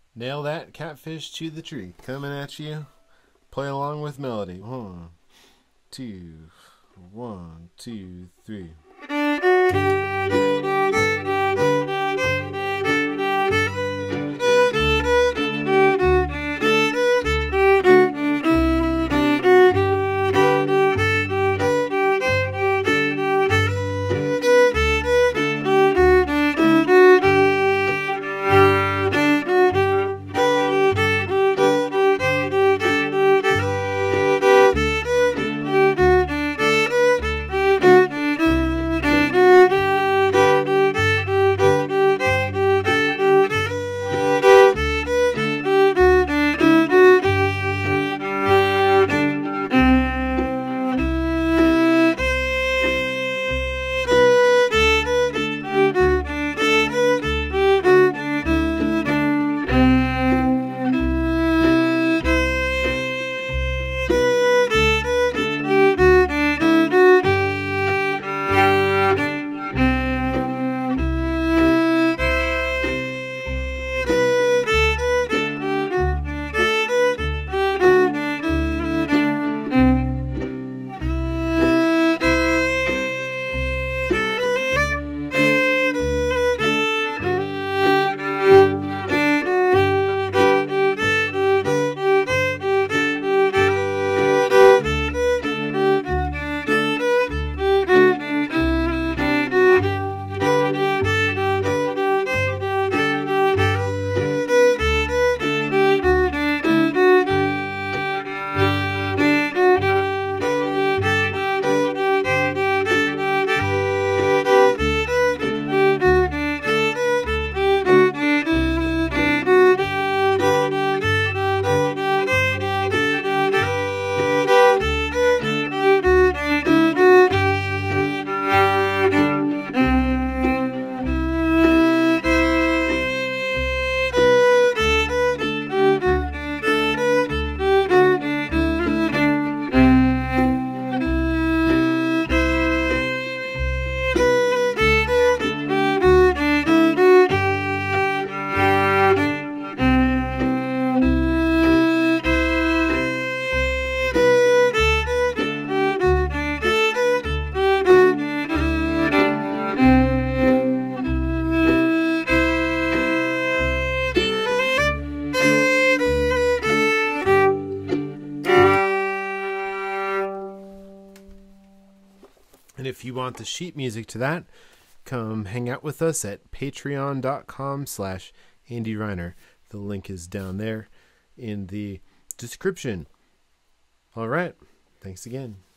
Nail that, catfish to the tree. Coming at you. Play along with melody. 1, 2, 1, 2, 3. And if you want the sheet music to that, come hang out with us at patreon.com/Andy Reiner. The link is down there in the description. All right. Thanks again.